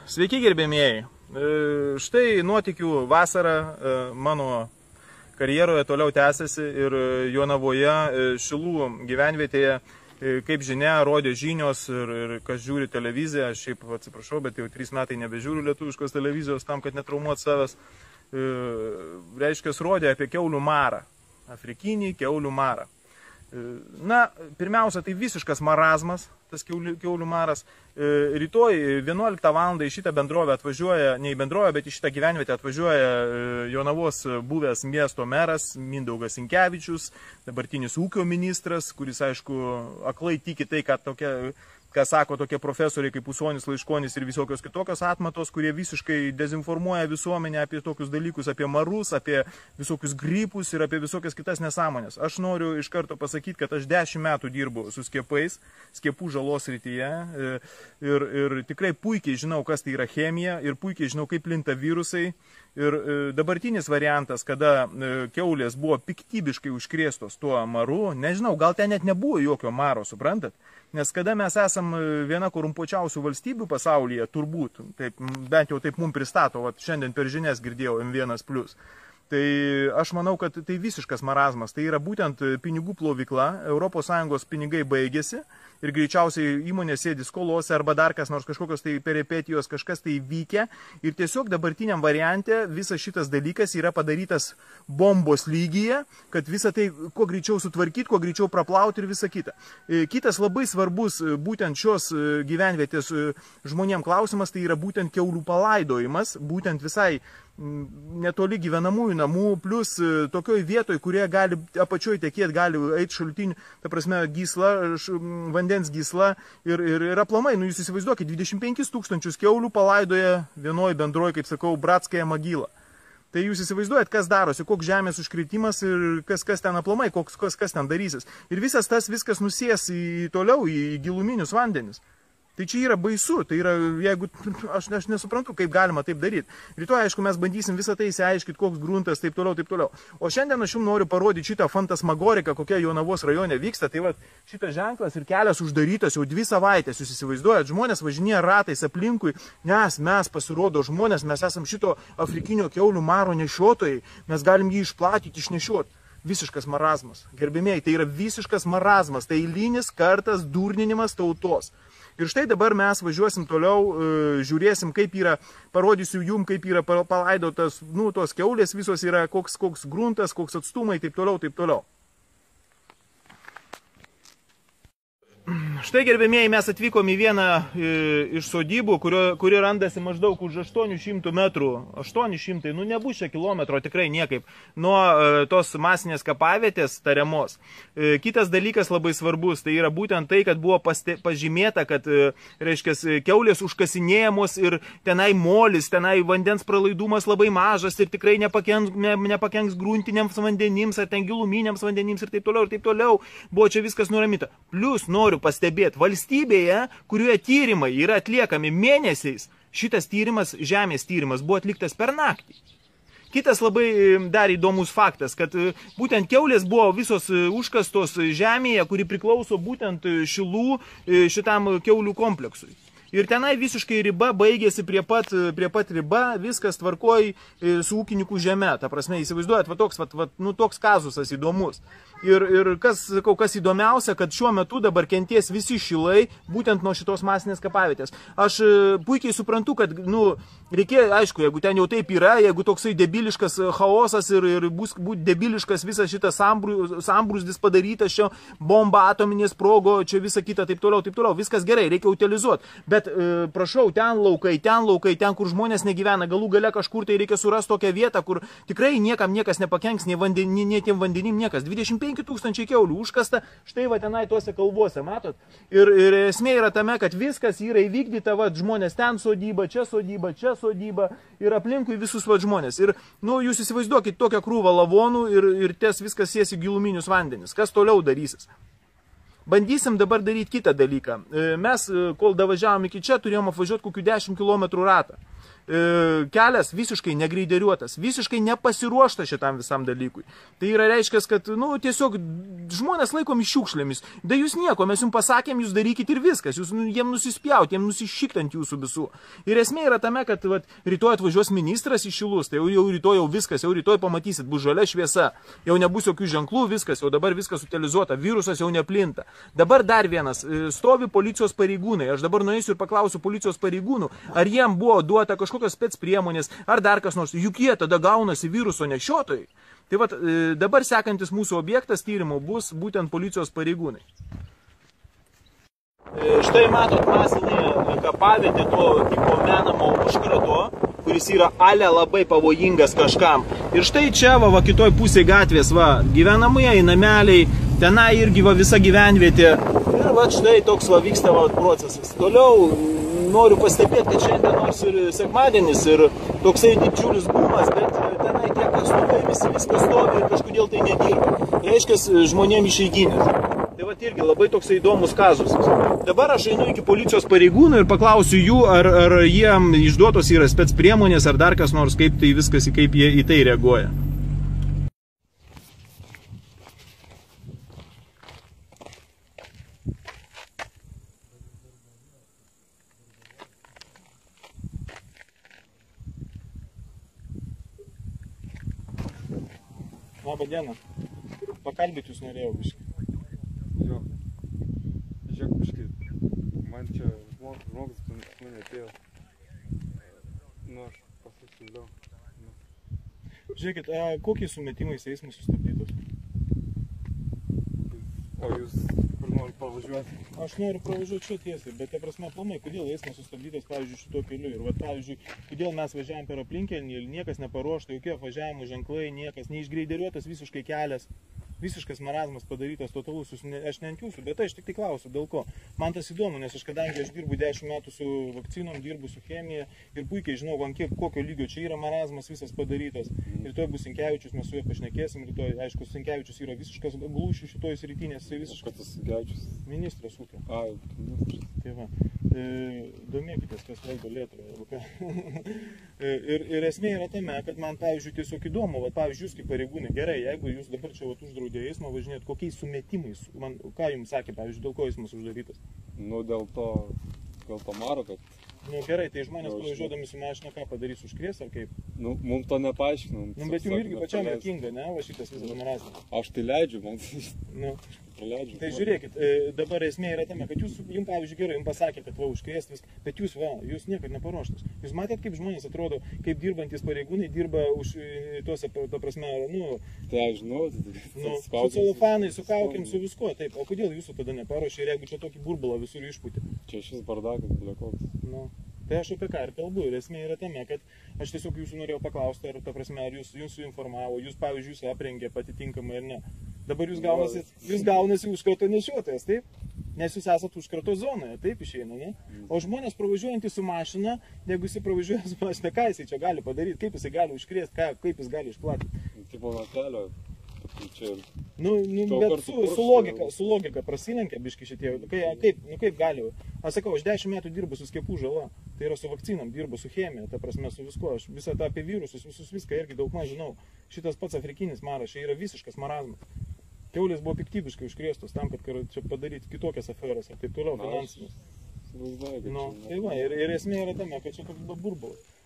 Sveiki gerbėmieji. Štai nuotykių vasara mano karjeroje toliau tęsiasi ir Jonavoje Šilų gyvenvietėje, kaip žinia, rodė žinios ir kas žiūri televiziją, aš šiaip atsiprašau, bet jau 3 metai nebežiūriu lietuviškos televizijos tam, kad netraumuot savęs, reiškia, rodė apie kiaulių marą, afrikinį kiaulių marą. Na, pirmiausia, tai visiškas marazmas, tas kiaulių maras. Rytoj 11 val. Į šitą bendrovę atvažiuoja, ne į bendrovę, bet į šitą gyvenvietę atvažiuoja Jonavos buvęs miesto meras Mindaugas Sinkevičius, dabartinis ūkio ministras, kuris, aišku, aklai tiki tai, kad ką sako tokie profesoriai kaip Usonis, Laiškonis ir visokios kitokios atmatos, kurie visiškai dezinformuoja visuomenę apie tokius dalykus, apie marus, apie visokius gripus ir apie visokias kitas nesąmonės. Aš noriu iš karto pasakyti, kad aš 10 metų dirbu su skiepais, skiepų žalos srityje ir tikrai puikiai žinau, kas tai yra chemija ir puikiai žinau, kaip plinta virusai. Ir dabartinis variantas, kada kiaulės buvo piktybiškai užkrėstos tuo maru, nežinau, gal ten net nebuvo jokio maro, suprantat? Nes kada mes esam viena korumpuočiausių valstybių pasaulyje, turbūt, taip, bent jau taip mums pristato, šiandien per žinias girdėjau M1+. Tai aš manau, kad tai visiškas marazmas, tai yra būtent pinigų plovykla, ES pinigai baigėsi ir greičiausiai įmonė sėdi skolose arba dar kas nors kažkokios tai peripetijos, kažkas tai vykę ir tiesiog dabartiniam variante visas šitas dalykas yra padarytas bombos lygyje, kad visą tai kuo greičiau sutvarkyti, kuo greičiau praplauti ir visą kitą. Kitas labai svarbus būtent šios gyvenvietės žmonėm klausimas, tai yra būtent kiaulių palaidojimas, būtent visai netoli gyvenamųjų namų, plus tokioj vietoj, kurie gali apačioj tekėti, gali eiti šaltinių, ta prasme, gysla, vandens gysla ir aplamai, nu jūs įsivaizduokit, 25 000 kiaulių palaidoja vienoj bendroj, kaip sakau, bratskąją magylą. Tai jūs įsivaizduojat, kas darosi, koks žemės užkritimas ir kas ten aplamai, kas ten darysis. Ir viskas nusės toliau į giluminius vandenis. Tai čia yra baisu, tai yra, jeigu, aš nesuprantu, kaip galima taip daryti. Rytoj, aišku, mes bandysim visą tai įsiaiškiti, koks gruntas, taip toliau, taip toliau. O šiandien aš jums noriu parodyti šitą fantasmagoriką, kokia Jonavos rajone vyksta. Tai va, šitas ženklas ir kelias uždarytas jau 2 savaitės, jūs įsivaizduojat, žmonės važinėja ratais aplinkui, nes mes pasirodo žmonės, mes esam šito afrikinio kiaulių maro nešiotojai, mes galim jį išplatyti, išnešioti. Visiškas marazmas. Gerbėmėjai, tai yra visiškas marazmas, tai eilinis kartas durninimas tautos. Ir štai dabar mes važiuosim toliau, žiūrėsim, kaip yra, parodysiu jum, kaip yra palaidotas, nu, tos kiaulės visos yra, koks gruntas, koks atstumai, taip toliau, taip toliau. Štai, gerbėmėjai, mes atvykom į vieną iš sodybų, kuri randasi maždaug už 800 metrų, 800, nu nebus čia kilometro, tikrai niekaip, nuo tos masinės kapavietės tariamos. Kitas dalykas labai svarbus, tai yra būtent tai, kad buvo pažymėta, kad, reiškia, kiaulės užkasinėjamos ir tenai molis, tenai vandens pralaidumas labai mažas ir tikrai nepakenks gruntiniams vandenims ar ten giluminiams vandenims ir taip toliau, buvo čia viskas nuramita. Plius noriu pastebėti, valstybėje, kurioje tyrimai yra atliekami mėnesiais, šitas tyrimas, žemės tyrimas, buvo atliktas per naktį. Kitas labai dar įdomus faktas, kad būtent kiaulės buvo visos užkastos žemėje, kuri priklauso būtent Šilų šitam kiaulių kompleksui. Ir tenai visiškai riba baigėsi prie pat riba, viskas tvarkoj su ūkininkų žeme. Ta prasme, įsivaizduojat, toks kazusas įdomus. Ir kas įdomiausia, kad šiuo metu dabar kenties visi Šilai būtent nuo šitos masinės kapavietės. Aš puikiai suprantu, kad, nu, reikia, aišku, jeigu ten jau taip yra, jeigu toksai debiliškas chaosas ir bus debiliškas visas šitas sambrūzdis padarytas, čia bomba atominės sprogo, čia visa kita, taip toliau, viskas gerai, reikia utilizuoti. Bet prašau, ten laukai, ten, kur žmonės negyvena, galų gale kažkur tai reikia surasti tokią vietą, kur tikrai niekam niekas nepakenks, nei tiem vandenim niekas. 25 000 kiaulių užkasta, štai va tenai tuose kalvuose, matot? Ir esmė yra tame, kad viskas yra įvykdyta, va, žmonės ten sodyba, čia sodyba ir aplinkui visus va žmonės. Ir, nu, jūs įsivaizduokit tokią krūvą lavonų ir ties viskas siesi giluminius vandenis. Kas toliau darysis? Bandysim dabar daryti kitą dalyką. Mes, kol davažiavom iki čia, turėjom apvažiuoti kokių 10 km ratą. kelias visiškai negreideriuotas, visiškai nepasiruošta šitam visam dalykui. Tai yra reiškia, kad tiesiog žmonės laikomi šiukšlėmis. Da jūs nieko, mes jums pasakėm, jūs darykit ir viskas. Jūs jiem nusispjauti, jiem nusišikti ant jūsų visų. Ir esmė yra tame, kad rytoj atvažiuos ministras į Šilus, tai jau rytoj jau viskas, jau rytoj pamatysit, bus žalia šviesa, jau nebus jokių ženklų, viskas, jau dabar viskas utilizuota, virusas jau neplinta. Dabar dar vienas, stovi policijos pareigūnai. Aš dabar nueisiu ir paklausiu policijos pareigūnų, ar jiem buvo duota kažkokios spec priemonės, ar dar kas nors, juk jie tada gaunasi viruso nešiotojai. Tai dabar sekantis mūsų objektas tyrimo bus būtent policijos pareigūnai. Štai matot masinė kapavietė to tipo menamo užkrato, kuris yra labai pavojingas kažkam. Ir štai čia, kitoj pusėje gatvės, gyvenamieji nameliai, tenai irgi visa gyvenvietė. Ir štai toks vyksta procesas. Toliau noriu pastebėti, kad šiandien nors ir sekmadienis ir toksai didžiulis bumas, bet tenai tie, kas stovi, visi viskas stovi ir kažkodėl tai nedirba. Reiškia, žmonėm išeiginės. Tai irgi labai toksai įdomus kazusas. Dabar aš einu iki policijos pareigūnų ir paklausiu jų, ar jiem išduotos yra spec priemonės, ar dar kas nors, kaip tai viskas, kaip jie į tai reaguoja. Labą dieną. Pakalbėti jūs norėjau biškai. Jo. Žiūrėk biškai. Man čia žmogus mane atėjo. Aš pasakysiu vėliau. Žiūrėkit, kokiais sumetimais eismas sustabdytas? O jūs kur nori pavažiuoti? Aš noriu pravažiuoti čia tiesiai, bet ta prasme planai, kodėl eismas sustabdytas, pavyzdžiui, šituo keliu. Ir pavyzdžiui, kodėl mes važiavam per aplinkelį, niekas neparuošta, jokie važiavimo ženklai, niekas, neišgreideriuotas visiškai kelias. Visiškas marazmas padarytas, totalus, aš ne ant jūsų, bet aš tik tai klausiu, dėl ko. Man tas įdomu, nes kadangi aš dirbu 10 metų su vakcinom, dirbu su chemija ir puikiai žinau, kokio lygio čia yra marazmas visas padarytas. Rytoj bus Sinkevičius, mes su juo pašnekėsim, rytoj, aišku, Sinkevičius yra visiškas glūšių šitoj srity, nes jis visiškas... Kas Sinkevičius? Ministras ūkio. Ministras. Tai va, domėkitės, kas valdo Lietuvą. Ir esmė yra tame, kad man, pavyzdžiui, tiesiog įdomu, pavyzdžiui, jūs kaip pareigūnai, gerai, jeigu jūs dabar čia uždraudė eismą važinėt, kokiais sumetimais, ką jums sakė, pavyzdžiui, dėl ko eismas uždarytas? Dėl to maro, kad... Gerai, tai žmonės pravažiuodami su mašina ką padarys, užkrės ar kaip? Mums to nepaaiškinom. Bet jums irgi pačiam juokinga, ne, va šitas visas marazmas. Aš tai leidžiu, man praleidžiu. Tai žiūrėkit, dabar esmė yra tame, kad jums, pavyzdžiui, gerai, jums pasakė, kad užkrės viską, bet jūs niekad neparuoštas. Jūs matėt, kaip žmonės atrodo, kaip dirbantis pareigūnai dirba už tuose, ta prasme, Tai aš žinau, su celofanai, su kaukėm, su viskuo, taip. O kodėl jūsų tada neparuošė ir jeigu čia tokį burbulą visur išpūtė? Čia šis bardakas, blekoks. Tai aš apie ką ir kalbu ir esmė yra tame, kad aš tiesiog jūsų norėjau paklausti, ar ta prasme, ar jūs informavo, jūs, pavyzdžiui, jūs aprengė patitinkamai ar ne. Dabar jūs gaunasi užkrato nešiotojas, taip? Nes jūs esat užkrato zonoje, taip išeina, ne? O žmonės pravažiuojantys su mašina, jeigu jis pravažiuoja su mašina, ką jis čia gali padaryti, kaip jis gali užkrėsti, kaip jis gali išplatinti? Tipo nuo kelio. Bet su logika prasilenkia biški šitie, kaip gali. Aš sakau, aš 10 metų dirbu su skiepų žala, tai yra su vakcinam, dirbu su chemija, ta prasme su viskuo, aš visą tą apie virusus, visus viską irgi daug maž žinau. Šitas pats afrikinis maras, čia yra visiškas marazmas. Kiaulės buvo piktybiškai užkrėstos tam, kad čia padaryti kitokias aferas ir taip toliau, finansinės. Tai va, ir esmė yra tame, kad čia toks burbulas.